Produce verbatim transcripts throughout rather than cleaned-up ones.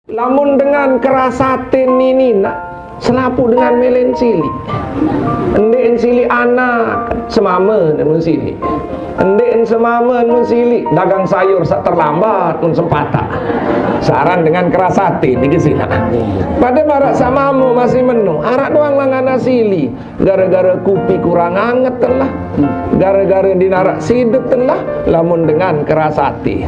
Lamun dengan kerasatin ini nak selapu dengan melen sili. Endek sili anak semama mun sili. Endek semama mun sili dagang sayur sak terlambat mun sempata. Saran dengan kerasatin iki sila. Pada marak samamu masih menu. Arak doang langana sili. Gara-gara kupi kurang anget telah. Gara-gara dinarak sidet telah lamun dengan kerasati.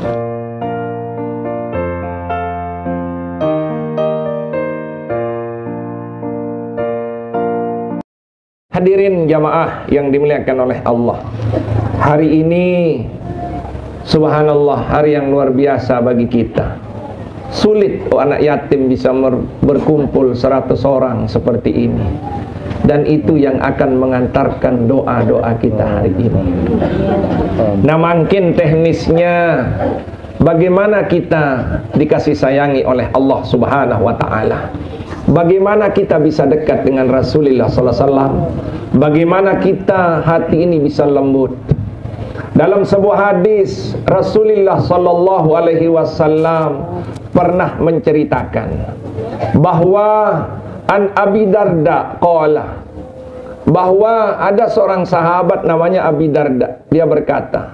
Hadirin jamaah yang dimuliakan oleh Allah, hari ini subhanallah hari yang luar biasa bagi kita. Sulit oh, anak yatim bisa berkumpul seratus orang seperti ini. Dan itu yang akan mengantarkan doa-doa kita hari ini. Nah, mungkin teknisnya bagaimana kita dikasih sayangi oleh Allah Subhanahu wa taala. Bagaimana kita bisa dekat dengan Rasulullah sallallahu alaihi wasallam? Bagaimana kita hati ini bisa lembut? Dalam sebuah hadis Rasulullah sallallahu alaihi wasallam pernah menceritakan bahwa an Abi Darda qala, bahwa ada seorang sahabat namanya Abi Darda. Dia berkata,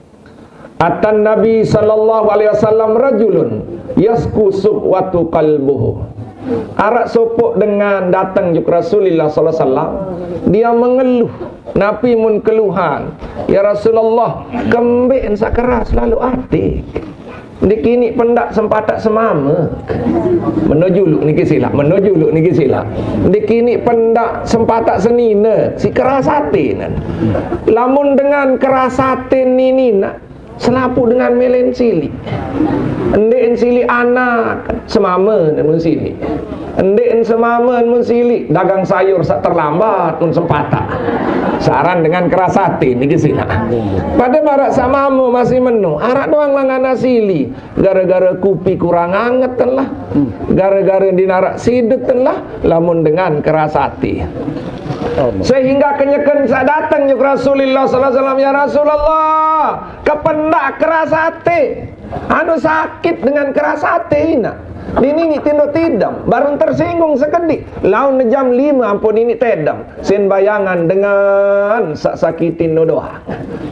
atan Nabi sallallahu alaihi wasallam rajulun yasku suqwatu qalbuhu. Arak sopok dengan datang juk Rasulullah sallallahu alaihi wasallam, dia mengeluh. Nabi mun keluhan, ya Rasulullah, kembeen sakeras lalu atik. Dikini pendak sempatak semama. Menojuluk niki sila, menojuluk niki sila. Dikini pendak sempatak senina, si kerasatin. Lamun dengan kerasatin ini nak selapu dengan melen sili. Endek sili anak semama mun sili. Endek semama mun sili dagang sayur sak terlambat mun sempata. Saran dengan kerasatin niki sila. Pada marak samamu masih menu. Arak doang langana sili. Gara-gara kupi kurang anget telah. Gara-gara dinarak sidet telah lamun dengan kerasati. Sehingga kenyeken sak datang juk Rasulullah sallallahu alaihi wasallam, ya Rasulullah, kependak kerasate. Anu sakit dengan kerasate ina. Ini ni tindo tidam, baru tersinggung sekedik. Laun jam lima ampun ini tedam. Sen bayangan dengan sak sakitin no doa.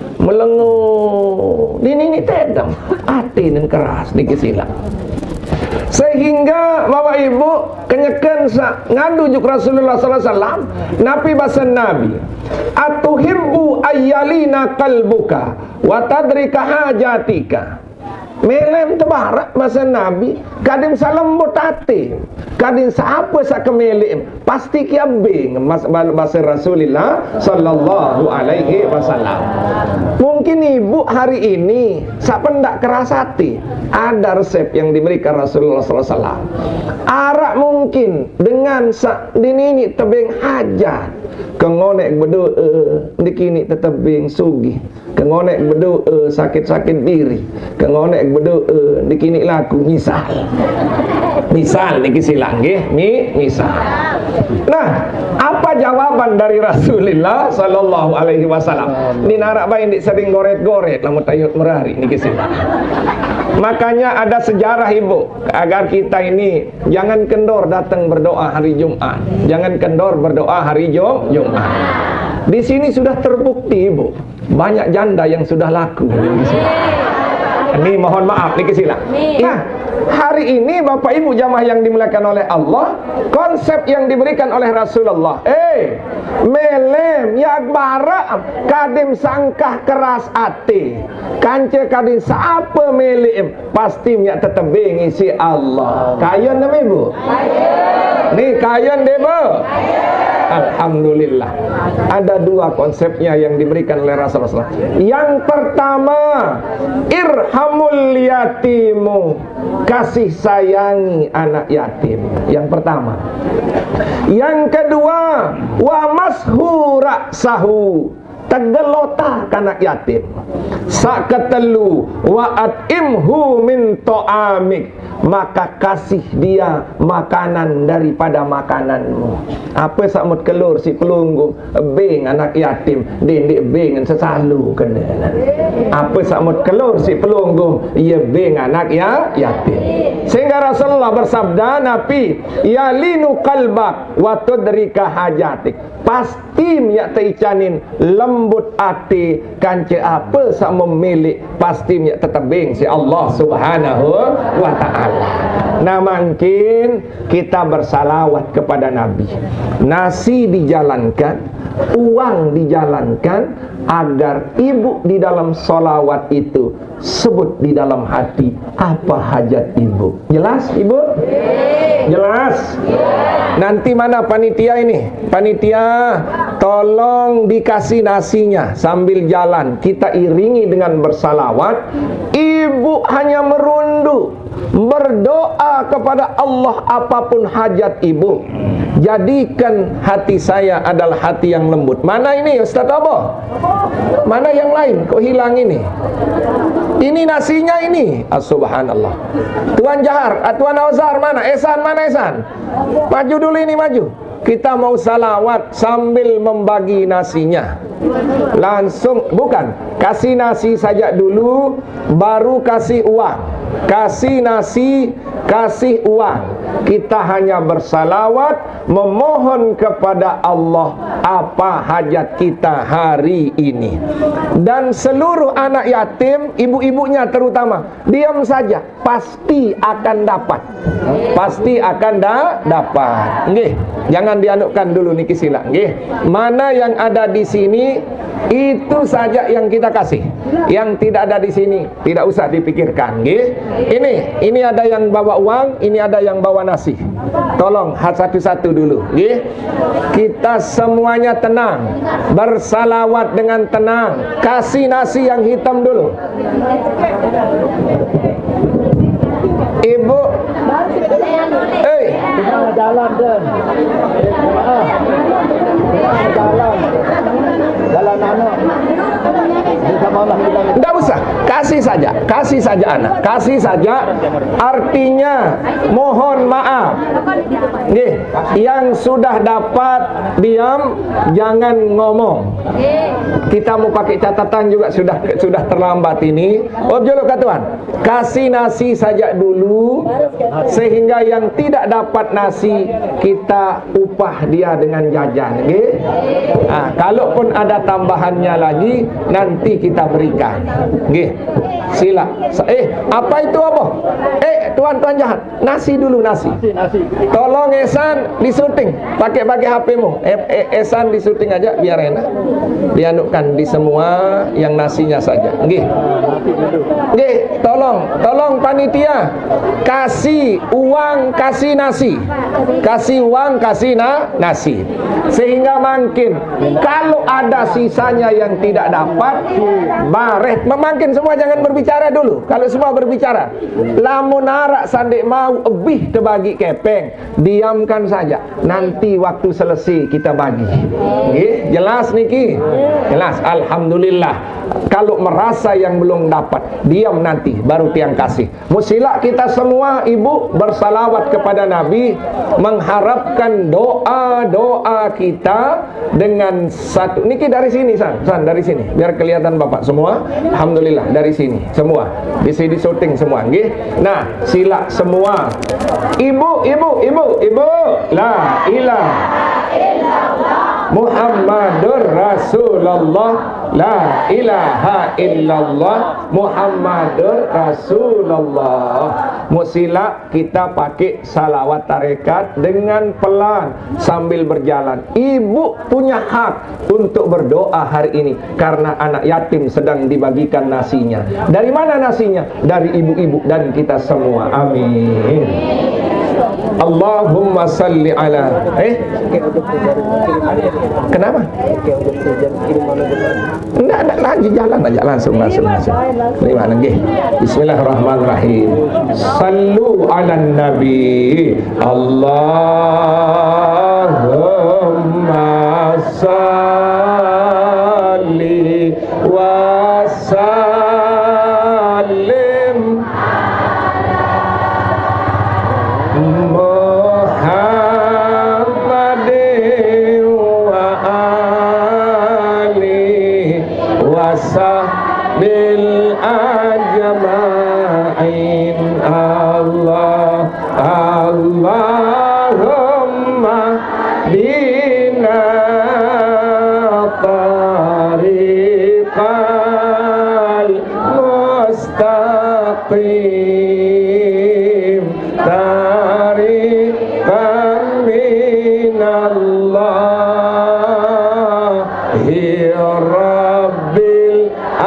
Melengu. Ini ni tedam. Hati dan keras dikisila. Sehingga Bapak Ibu kenyekan ngadu juk Rasulullah sallallahu alaihi wasallam, nabi basan nabi, atuhibbu ayyalina qalbuka wa tadrika hajatika. Melem tebarak bahasa Nabi, kadin salembut hati, kadin siapa sak kemelem pasti kiabing bahasa Rasulullah sallallahu alaihi wasallam. Mungkin ibu hari ini sak pendak kerasati, ada resep yang diberikan Rasulullah sallallahu alaihi wasallam. Arak mungkin dengan sak dinini tebing hajat, kengonek berdoa dikini tetebing sugi, kengonek berdoa sakit-sakit diri, kengonek berdoa dikini laku misal. Misal niki silang nggih, mi misal. Nah, apa jawaban dari Rasulullah sallallahu alaihi wasallam? Dinarak bae ndik sering goret-goret lamun tayut merari niki silang. Makanya ada sejarah ibu agar kita ini jangan kendor datang berdoa hari Jumat. Jangan kendor berdoa hari Jum Jumat. Di sini sudah terbukti ibu, banyak janda yang sudah laku. Ini mohon maaf niki silang. Nah, hari ini Bapak Ibu jamaah yang dimuliakan oleh Allah, konsep yang diberikan oleh Rasulullah, eh melem yak bara kadim sangkah keras ati, kance kadim saapa melem pasti minyak tetebe ngisi Allah. Kayon nama Ibu? Kayon. Nih kayon deh Bu. Alhamdulillah. Ada dua konsepnya yang diberikan oleh Rasulullah. Yang pertama, irhamul yatimu, kasih sayangi anak yatim. Yang pertama. Yang kedua, wa mashura sahu, tegelota anak yatim. Sakatelu wa atimhu min ta'amik, maka kasih dia makanan daripada makananmu. Apa sakmut kelur si pelunggu beng anak yatim dindik beng sesalu kena. Apa sakmut kelur si pelunggu ia beng anak ya yatim. Sehingga Rasulullah bersabda, Nabi ya linu qalbak wa tudrika hajatik. Pasti minyak teicanin lembut hati kanca apa sak memilik pasti minyak tetebing si Allah Subhanahu wa taala. Nah mungkin kita bersalawat kepada Nabi. Nasi dijalankan, uang dijalankan agar ibu di dalam solawat itu sebut di dalam hati apa hajat ibu. Jelas ibu? Jelas? Nanti mana panitia ini? Panitia tolong dikasih nasinya sambil jalan. Kita iringi dengan bersalawat. Ibu hanya merunduk berdoa kepada Allah apapun hajat ibu. Jadikan hati saya adalah hati yang lembut. Mana ini Ustaz Abah? Mana yang lain? Kok hilang ini? Ini nasinya ini. Ah, subhanallah. Tuan Jahar, ah, Tuan Auzar mana? Esan mana Esan? Maju dulu ini maju. Kita mau salawat sambil membagi nasinya. Langsung bukan, kasih nasi saja dulu baru kasih uang. Kasih nasi, kasih uang. Kita hanya bersalawat memohon kepada Allah apa hajat kita hari ini. Dan seluruh anak yatim, ibu-ibunya terutama, diam saja, pasti akan dapat. Pasti akan da dapat. Nggih, jangan dianukkan dulu niki sila. Nggih. Mana yang ada di sini itu saja yang kita kasih. Yang tidak ada di sini tidak usah dipikirkan. Nggih. Ini, ini ada yang bawa uang, ini ada yang bawa nasi. Tolong satu-satu dulu. Nggih. Kita semuanya tenang, bersalawat dengan tenang. Kasih nasi yang hitam dulu. Ibu, eh, jalan dan jalan, jalan anak. Tidak usah, kasih saja, kasih saja anak, kasih saja. Artinya mohon maaf. Nih, yang sudah dapat diam, jangan ngomong. Kita mau pakai catatan juga sudah sudah terlambat ini. Oh jolo katuan, kasih nasi saja dulu, sehingga yang tidak dapat nasi kita upah dia dengan jajan. Nggih. Nah, kalaupun ada tambahannya lagi nanti kita berikan. Nggih. Sila. Eh, apa itu apa? Eh, tuan-tuan jahat, nasi dulu nasi. Tolong Esan disuting, pakai-pakai H P-mu. Eh, eh, Esan disuting aja biar enak. Dianukkan di semua yang nasinya saja. Nggih. Nggih, tolong, tolong panitia kasih uang, kasih nasi. Kasih uang, kasih na nasi. Sehingga makin kalau ada sisanya yang tidak dapat, bareh memakin semua jangan berbicara dulu. Kalau semua berbicara, lamun arak sandik mau ebih terbagi kepeng, diamkan saja. Nanti waktu selesai kita bagi. Nggih, jelas niki? Jelas. Alhamdulillah. Kalau merasa yang belum dapat, diam nanti baru tiang kasih. Musila kita semua ibu bersalawat kepada Nabi, mengharapkan doa-doa kita dengan satu. Niki dari sini San, San dari sini, biar kelihatan Bapak semua. Alhamdulillah dari sini semua. Di sini syuting semua, nggih. Nah, sila semua. Ibu, ibu, ibu, ibu. La ilaha illallah Muhammadur Rasulullah. La ilaha illallah Muhammadur Rasulullah. Musila kita pakai salawat tarekat dengan pelan sambil berjalan. Ibu punya hak untuk berdoa hari ini karena anak yatim sedang dibagikan nasinya. Dari mana nasinya? Dari ibu-ibu dan kita semua. Amin. Allahumma salli ala. Eh? Kenapa? Enggak, enggak, lanjut jalan aja langsung langsung langsung. Lima lagi. Bismillahirrahmanirrahim. Sallu ala nabi. Allahumma salli wa sallim Muhammadin wa alihi wa sahbil ajma'in. Allah Allahumma bina tariqal mustaqim, tariqan minallahi rabbil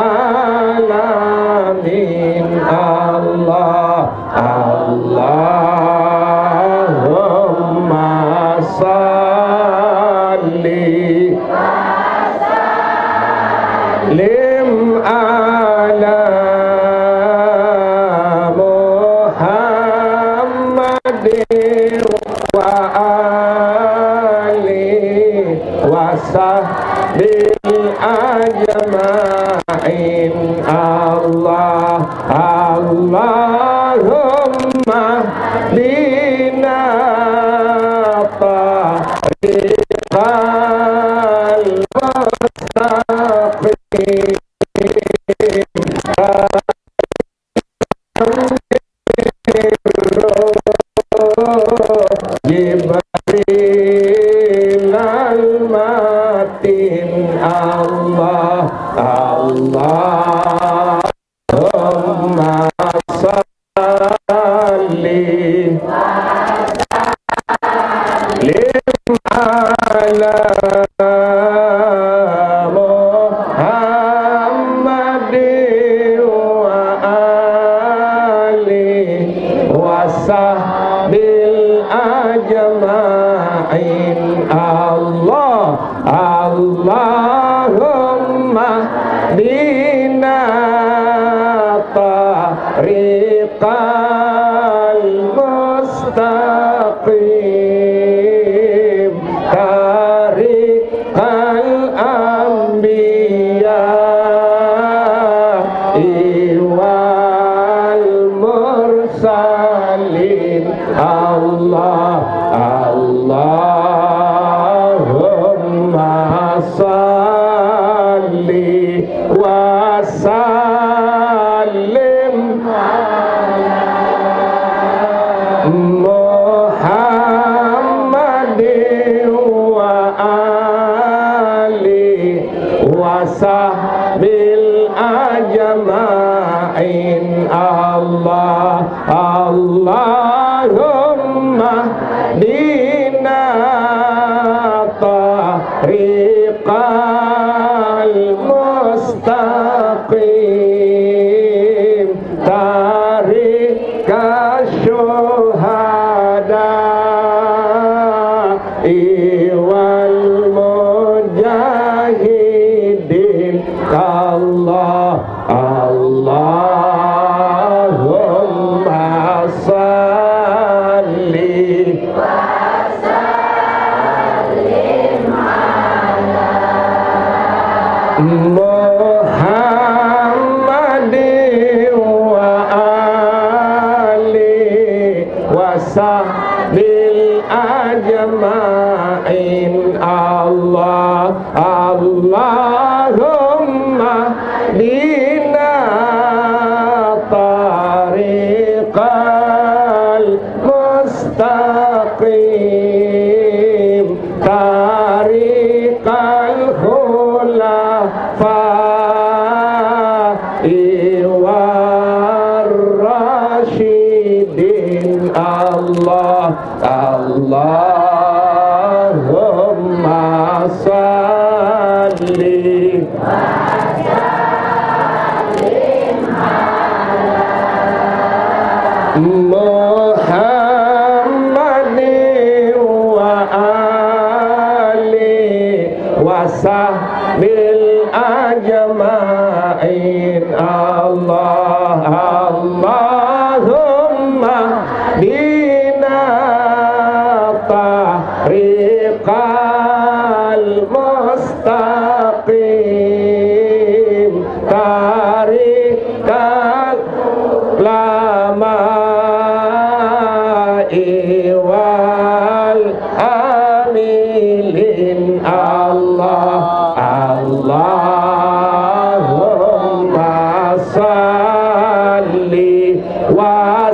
alamin. Allah Allahumma salli lim ala Muhammadin wa alihi wa sahbil ajma'in. Allah Allahumma bina tariqal mustaqim, Jibril al-matin. Allah Allahumma salli lim ala Muhammadin wa alihi wa sahbil ajma'in. Allah Allahumma bina tariqal mustaqim, tariqal anbiya wal mursalin. Allah Allahumma salli wa sallim Muhammadin wa alihi wa sahbil ajma'in. Allah Allahumma bina tariqal mustaqim, tariqal syuhada wal mujahidin. Allah Allahumma salli Muhammadin wa alihi wa sahbil ajma'in. Allah Allahumma bina tariqal mustaqim, tariqal khulafa war rasyidin. Allah Allahumma salli Muhammadin wa alihi wa sahbil ajma'in. Allah Allahumma bina tariqal mustaqim, tariqal lama wal amilin. Allah Allahumma salli wa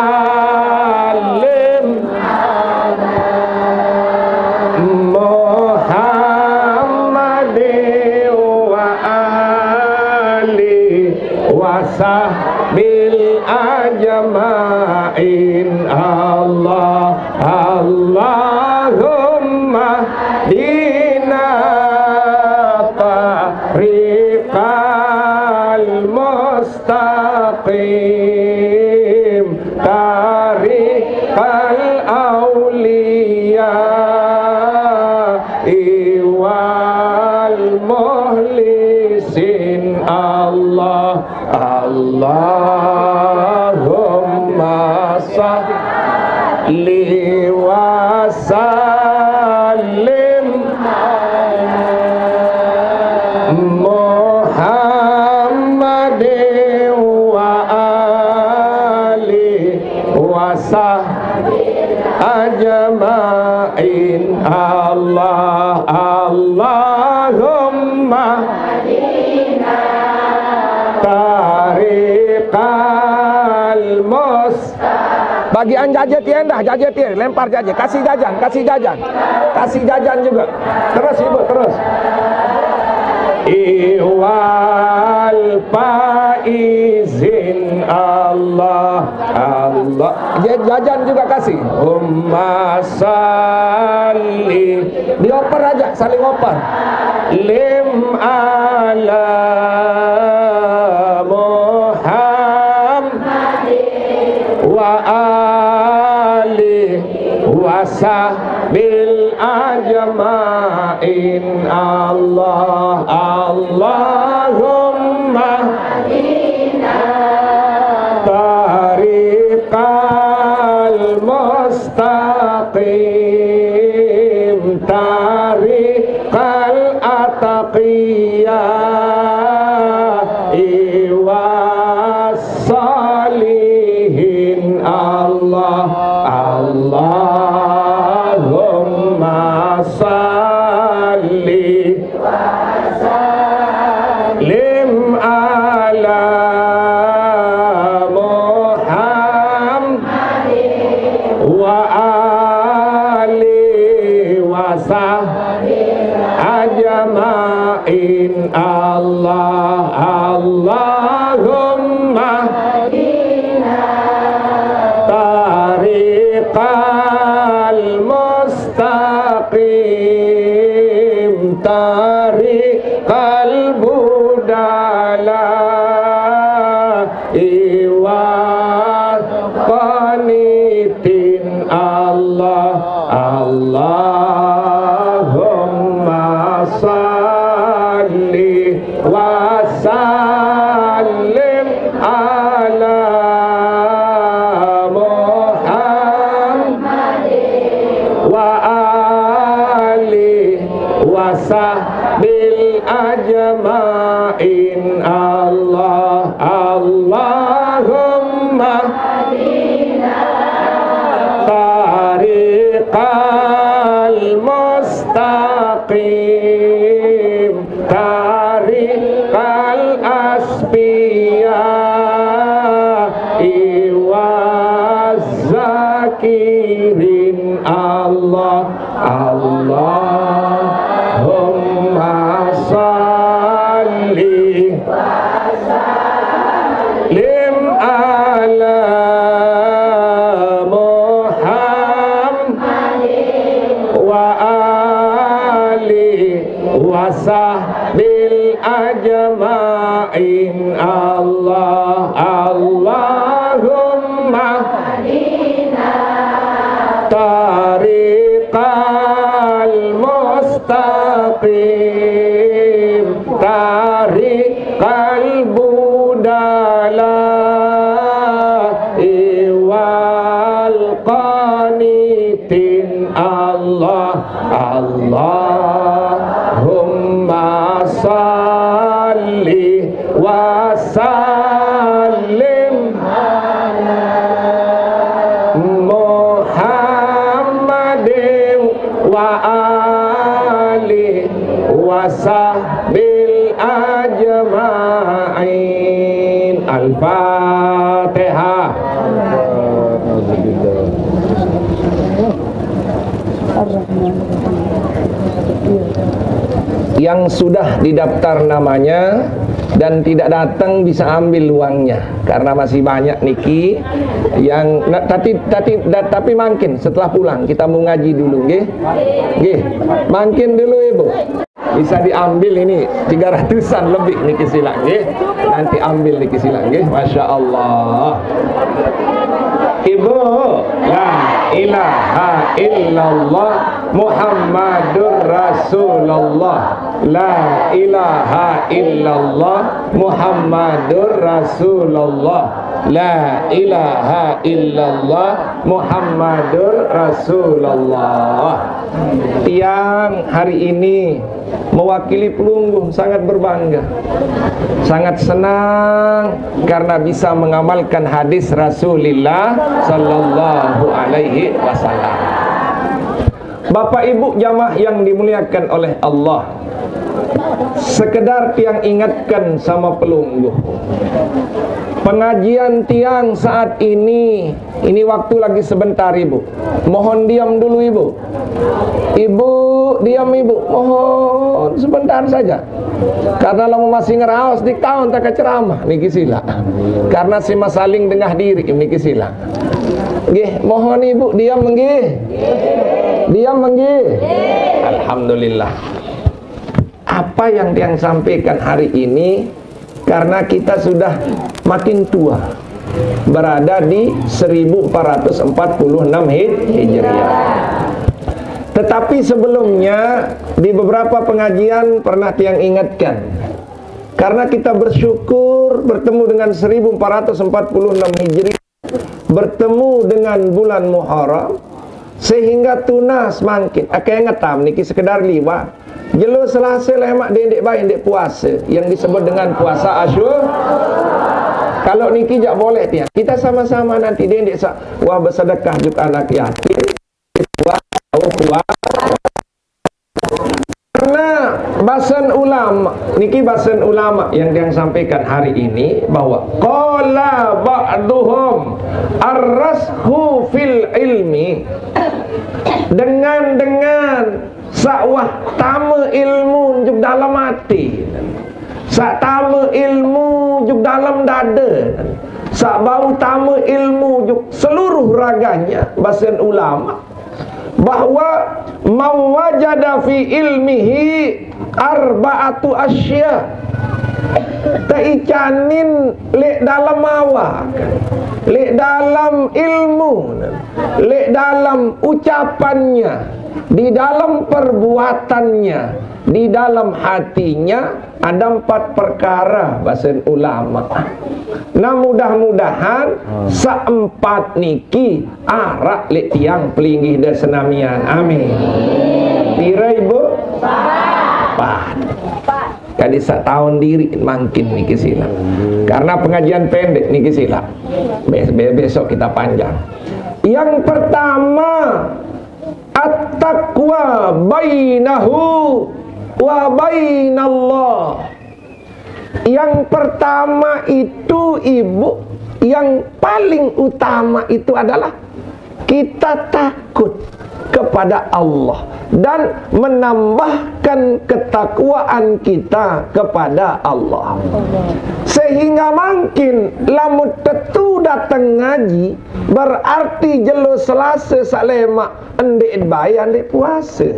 sallim Muhammadin wa ali wa sahbil ajma'in. Allah Allahumma dina tariqal mustaqim tariqal awliya wal muhlisin. Allah Allahumma salli wa sallim Muhammadin wa ali wa sahbihi ajma'in. Allah Allahumma tariqal mustaqim. Bagian jajet ya, dah jajet ya, lempar jajet, kasih jajan, kasih jajan, kasih jajan juga. Terus ibu, terus. Iwal faizin. Allah Allah, jajan juga kasih. Umma salli, dioper aja, saling oper. Lim ala wa ali wa sahbil ajma'in. Allah Allahumma tariqal mustaqim tariqal ataqiyah was salihin. Allah Allahumma salli wa sallim ala Muhammad wa ali wa sahbihi ajma'in. Allah Allahumma tariqal mustaqim tariqal budala iwal qanitin. Allah Allahumma salli wa sallim ala sahbil ajma'in. Allah Allahumma tariqal mustaqim tariqal asfiya iwaz zakirin. Allah Allahumma salli wa sallim ala Muhammad wa ali wa sahbil ajma'in. Allah Allahumma tariqal mustaqim tariqal budala iwal qanitin. Allah Allahumma salli wa sallim Muhammad yang sudah didaftar namanya dan tidak datang bisa ambil uangnya, karena masih banyak niki yang nah, tapi tapi da, tapi makin setelah pulang kita mau ngaji dulu, nggih nggih makin dulu ibu bisa diambil ini tiga ratusan lebih niki sila, nggih nanti ambil niki sila, nggih masya Allah. Ibu, la ilaha illallah Muhammadur Rasulullah, la ilaha illallah Muhammadur Rasulullah, la ilaha illallah Muhammadur Rasulullah. Tiang hari ini mewakili Pelunggung sangat berbangga, sangat senang karena bisa mengamalkan hadis Rasulullah sallallahu alaihi wasallam. Bapak Ibu jamaah yang dimuliakan oleh Allah, sekedar tiang ingatkan sama Pelunggung, pengajian tiang saat ini, ini waktu lagi sebentar ibu, mohon diam dulu ibu. Ibu diam ibu, mohon sebentar saja. Karena lo masih ngeraos di tahun tak ceramah niki sila. Karena si masaling dengah diri niki sila. Nggih, mohon ibu diam nggih. Diam nggih. Alhamdulillah. Apa yang tiang sampaikan hari ini karena kita sudah makin tua, berada di seribu empat ratus empat puluh enam Hijriah. Tetapi sebelumnya di beberapa pengajian pernah tiang ingatkan, karena kita bersyukur bertemu dengan seribu empat ratus empat puluh enam Hijriah, bertemu dengan bulan Muharram, sehingga tunas makin akan ngetam niki sekedar liwat jelo selasa lemak dendek baik dendek puasa yang disebut dengan puasa Asyur. Kalau niki jak boleh tiang kita sama-sama nanti dendek sak wah bersedekah juk anak yatim karena bahasan ulama niki bahasan ulama yang yang sampaikan hari ini bahwa qala ba'duhum ar-rashu fil ilmi, dengan dengan sakwah tama ilmu juk dalam hati, sak tama ilmu juk dalam dada, sak bau tama ilmu juk seluruh raganya, bahasan ulama bahwa mawajada fi ilmihi arba'atu asya, taicanin lek dalam awak, lek dalam ilmu, lek dalam ucapannya, di dalam perbuatannya, di dalam hatinya ada empat perkara bahasa ulama. Nah mudah-mudahan seempat niki arak lek tiang pelinggih dan senamian. Amin. Pira ibu? Empat. Kadi setahun diri makin niki sila. Karena pengajian pendek niki sila. Besok kita panjang. Yang pertama, at-taqwa bainahu wa bainallah. Yang pertama itu ibu, yang paling utama itu adalah kita takut kepada Allah dan menambahkan ketakwaan kita kepada Allah, sehingga makin lamun tetu datang ngaji berarti jelo selasa salema endek bayar endek puasa.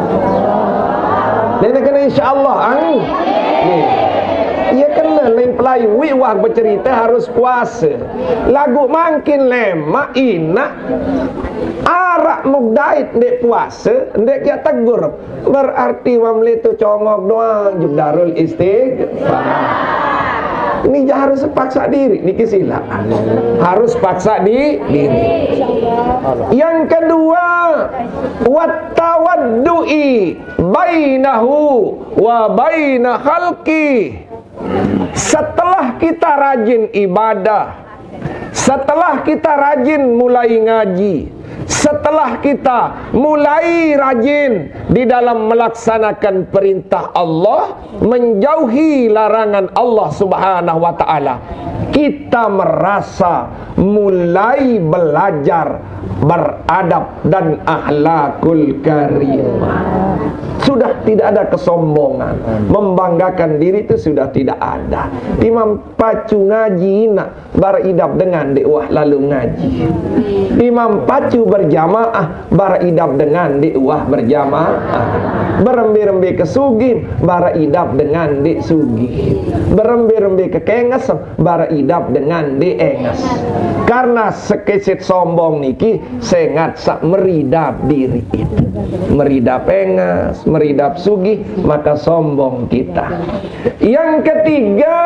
Dan kena insyaallah ang ia kena lain pelayu wah bercerita harus puasa lagu makin lema ina arak mugdait ndek puasa ndek kia tegur berarti mamle tu congok doang juk darul istighfar. Ini harus paksa diri niki sila, harus paksa di diri. Yang kedua, wattawaddu'i bainahu wa baina khalqi. Setelah kita rajin ibadah, setelah kita rajin mulai ngaji, setelah kita mulai rajin di dalam melaksanakan perintah Allah, menjauhi larangan Allah Subhanahu wa taala, kita merasa mulai belajar beradab dan akhlakul karimah. Sudah tidak ada kesombongan, membanggakan diri itu sudah tidak ada. Imam pacu ngaji nak beridap dengan dekwah lalu ngaji. Imam pacu berjamaah beridap dengan dekwah berjamaah. Berembe-rembe ke sugih beridap dengan dek sugih. Berembe-rembe ke kenges beridap dengan dek enges. Karena sekesit sombong niki sengat sak meridap diri itu. Meridap enges, meridap sugih, maka sombong kita. Yang ketiga,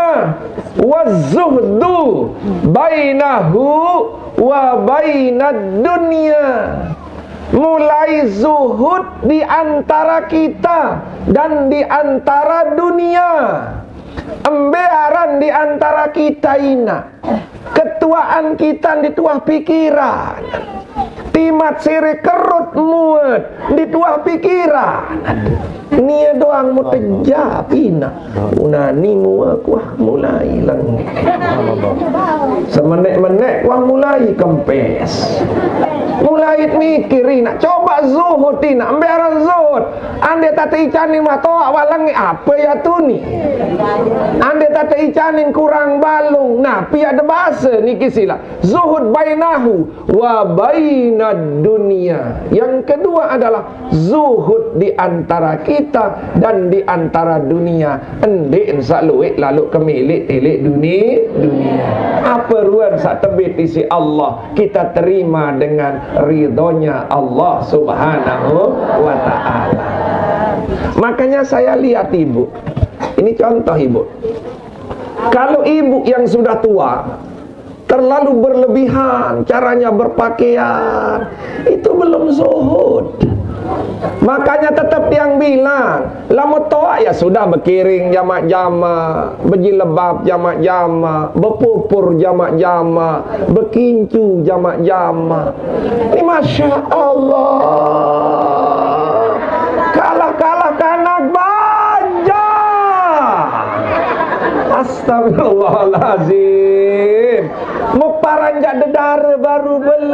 wazuhdu bainahu wa bainad dunya. Mulai zuhud di antara kita dan di antara dunia. Embearan di antara kita ina. Ketuaan kita di tuah pikiran. Timat siri kerut muat di tuah pikiran. Nia doang mau tejap ina. Unani mua kuah mulai lang. Semenek-menek kuah mulai kempes. Mulai mikir nak coba zuhud ina. Embearan zuhud. Ande tata icanin mah toa walangi apa ya tu ni. Ande tata icanin kurang balung. Nah pia ada bahasa ni kisila. Zuhud bainahu wa bainad dunia. Yang kedua adalah zuhud di antara kita dan di antara dunia. Ende sak luik lalu kemilik tilik dunia dunia. Apa ruan sak tebit isi Allah kita terima dengan ridhonya Allah Subhanahu wa ta'ala. Makanya saya lihat ibu. Ini contoh ibu. Kalau ibu yang sudah tua terlalu berlebihan caranya berpakaian, itu belum zuhud. Makanya tetap yang bilang lamu toa ya sudah berkiring jamak-jamak, berjilbab jamak-jamak, berpupur jamak-jamak, berkincu jamak-jamak. Ini Masya Allah, kalah-kalah kanak baja. Astagfirullahaladzim. Muparanjak dedara baru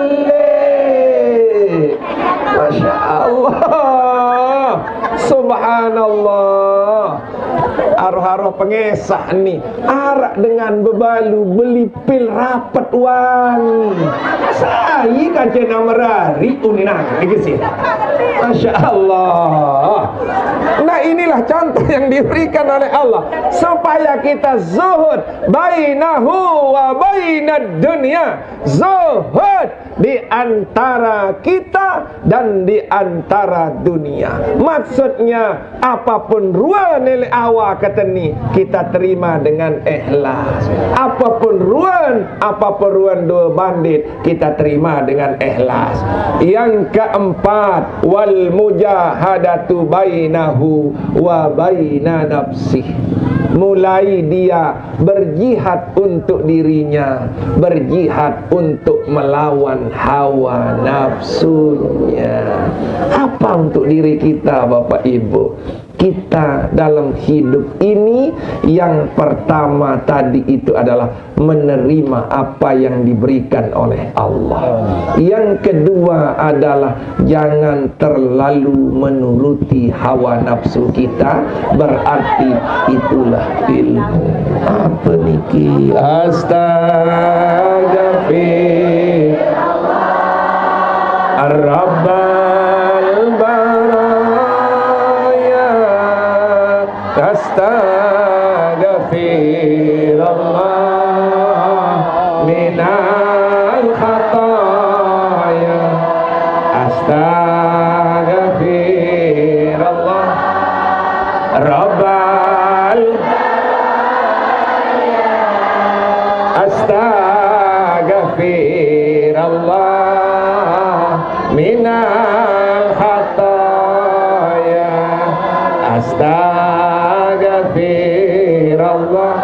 beli. Masya Allah, Subhanallah. Arwah-arwah pengesah ni arak dengan bebalu beli pil rapat wangi. Saya kan kena merari uninang di sini. Masya Allah. Nah inilah contoh yang diberikan oleh Allah supaya kita zuhud bainahu wa bainad dunya. Zuhud di antara kita dan di antara dunia. Maksudnya apapun ruan nilai awak kata ni kita terima dengan ikhlas. Apapun ruan, apapun ruan dua bandit kita terima dengan ikhlas. Yang keempat, wal mujahadatu bainahu wa baina nafsih. Mulai dia berjihad untuk dirinya, berjihad untuk melawan hawa nafsunya. Apa untuk diri kita Bapak Ibu? Kita dalam hidup ini yang pertama tadi itu adalah menerima apa yang diberikan oleh Allah. Yang kedua adalah jangan terlalu menuruti hawa nafsu kita. Berarti itulah ilmu. Apa niki? Astaghfirullah Ar-Rabbal Baraya. Astaghfirullah minal khataya. Astaghfirullah Rabbal Astaghfirullah minal khataya. Astaghfirullah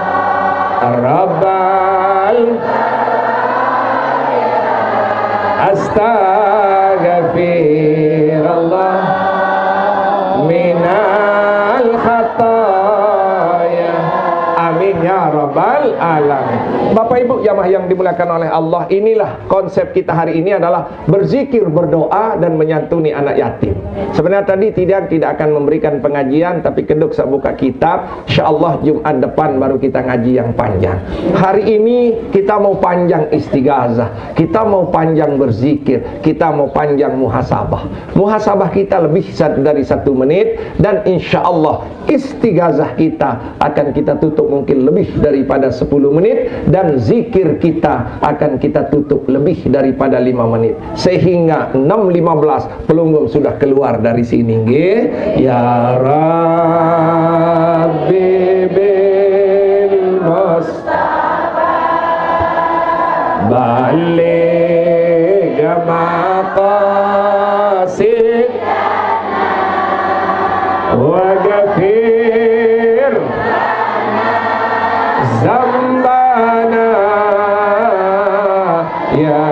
Rabbal Astaghfirullah Bapak Ibu jamaah yang dimuliakan oleh Allah, inilah konsep kita hari ini adalah berzikir, berdoa, dan menyantuni anak yatim. Sebenarnya tadi tidak tidak akan memberikan pengajian, tapi keduk saya buka kitab. InsyaAllah Jumat depan baru kita ngaji yang panjang. Hari ini kita mau panjang istighazah, kita mau panjang berzikir, kita mau panjang muhasabah. Muhasabah kita lebih dari satu menit, dan InsyaAllah istighazah kita akan kita tutup mungkin lebih daripada sepuluh menit, dan zikir kita akan kita tutup lebih daripada lima menit, sehingga enam lima belas pelunggum sudah keluar dari sini. Nggih, ya Rabbi bil Mustafa baligh maqasidana wa ghafir zambana ya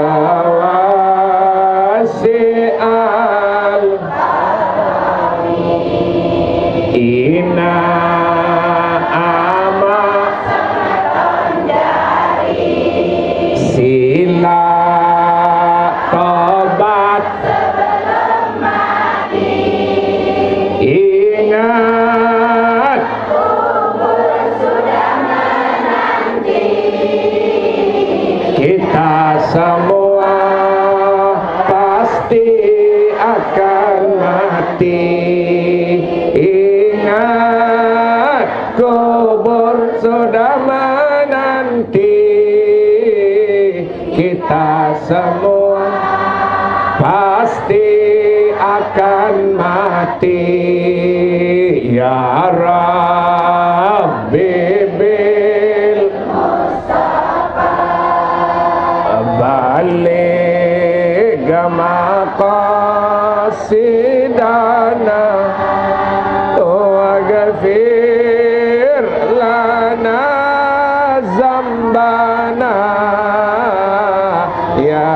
wasi'al inna ama sila tobat ingat kita semua pasti akan mati. Ingat kubur sudah menanti. Kita semua pasti akan mati. Ya Rabbi bil baligh maqasidana wa ghafir lana zambana ya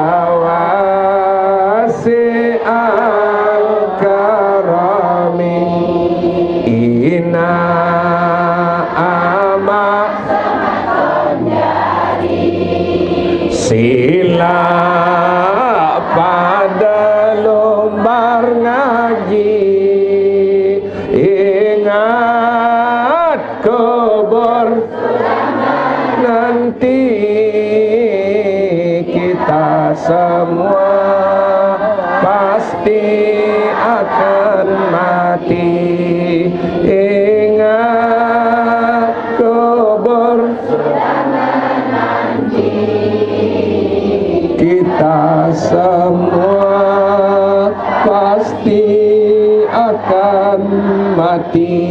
wasi'al karami inna ama sila pada lembar ngaji. Ingat kubur nanti kita semua pasti akan mati. Ingat kubur kita semua pasti akan mati.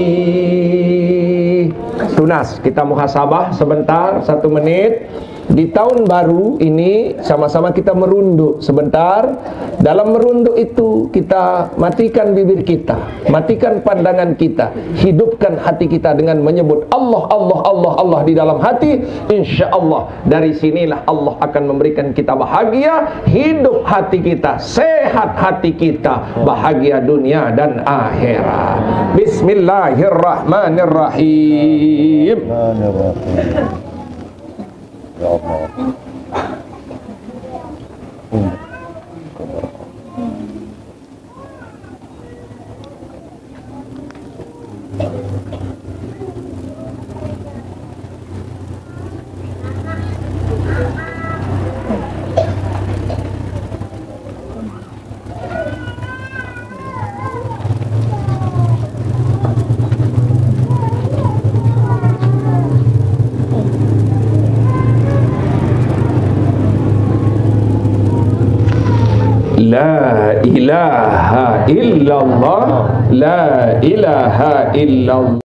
Tunas, kita muhasabah sebentar, satu menit. Di tahun baru ini sama-sama kita merunduk sebentar. Dalam merunduk itu kita matikan bibir kita, matikan pandangan kita, hidupkan hati kita dengan menyebut Allah, Allah, Allah, Allah di dalam hati. Insya Allah dari sinilah Allah akan memberikan kita bahagia. Hidup hati kita, sehat hati kita, bahagia dunia dan akhirat. Bismillahirrahmanirrahim. Ya Allah. La ilaha illallah, la ilaha illallah.